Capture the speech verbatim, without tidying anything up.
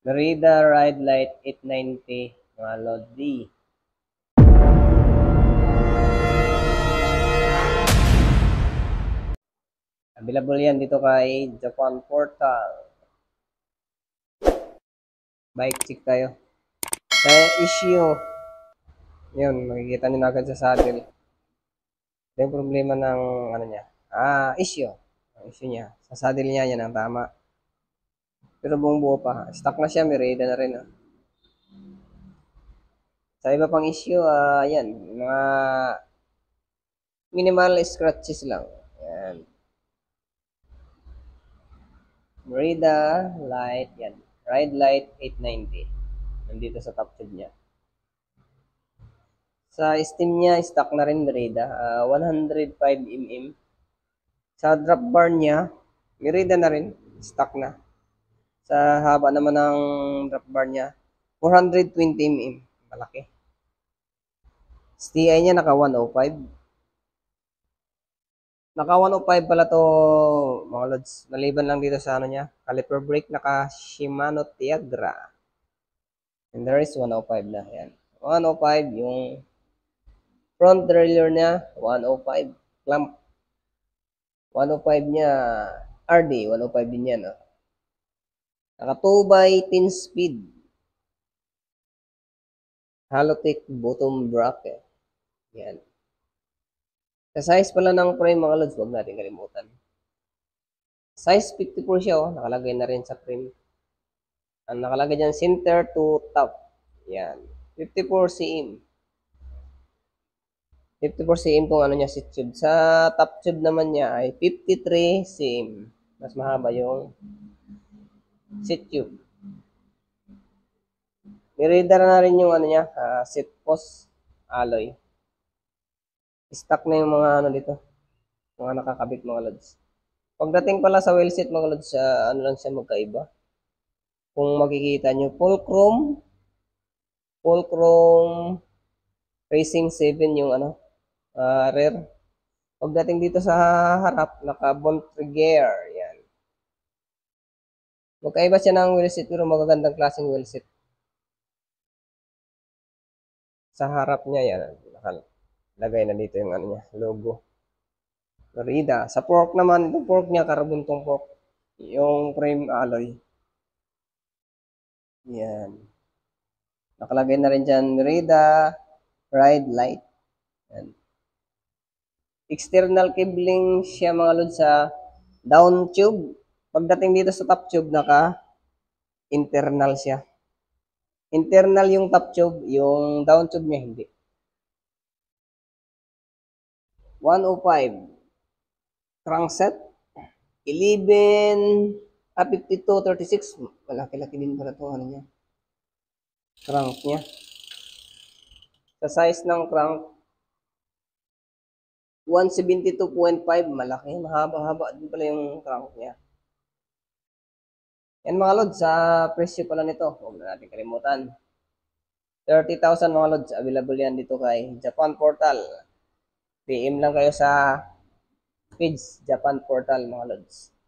Merida Ride Light eight ninety, mga Lodi. Available yan dito kay Japan Portal. Bike check tayo. Sa issue, yun, makikita nyo na agad sa saddle. Ito yung problema ng, ano niya, ah, issue. Ang issue niya, sa saddle niya, yan ang tama. Pero buong buo pa. Stock na siya, Merida na rin. Ah. Sa iba pang issue, ah, yan, mga minimal scratches lang. Yan. Merida Light, yan. Ride Light eight ninety. Nandito sa top tube niya. Sa Steam niya, stock na rin Merida, uh, one oh five millimeters. Sa drop bar niya, Merida na rin, stock na. Sa haba naman ng drop bar niya, four twenty millimeters. Malaki. S T I niya naka one oh five. Naka one oh five pala to, mga lods. Maliban lang dito sa ano niya, caliper brake naka Shimano Tiagra. And there is one oh five na. Yan. one oh five yung front derailleur niya, one oh five. Clamp. one oh five niya, R D, one oh five din yan. No? Naka two by ten speed. Halotech bottom bracket. Yan. Sa size pala ng frame mga lods, huwag natin kalimutan. Size fifty-four siya, oh. Nakalagay na rin sa frame. Ang nakalagay dyan, center to top. Yan. fifty-four centimeters. fifty-four centimeters tong ano niya, seat tube. Sa top tube naman niya ay fifty-three centimeters. Mas mahaba yung seat tube. Merida na rin yung ano niya, uh, seat post alloy. Stock na yung mga ano dito. Mga nakakabit mga lods. Pagdating pala sa wheel set mga lods, uh, ano lang siya magkaiba. Kung makikita nyo, full chrome. Full chrome Racing seven yung ano, uh, rear. Pagdating dito sa harap, naka Bontrager. Yan. Magkaiba siya ng wheel set pero magagandang klaseng wheel set. Sa harap niya yan. Nakalagay na dito yung ano niya, logo. Merida. Sa fork naman, itong fork niya, karabuntong fork. Yung frame alloy. Yan. Nakalagay na rin dyan, Merida Ride Light. Yan. External cabling siya mga lods sa down tube. Pagdating dito sa top tube, naka internal siya. Internal yung top tube, yung down tube niya hindi. one oh five. Crankset. eleven, ah, fifty-two, thirty-six. Malaki-laki din pala ito, ano niya. Crank niya. Sa size ng crank, one seventy-two point five. Malaki. Mahaba-haba din pala yung crank niya. Yan mga lods, sa presyo pala nito, huwag na natin kalimutan. thirty thousand mga lods, available yan dito kay Japan Portal. P M lang kayo sa page Japan Portal mga lods.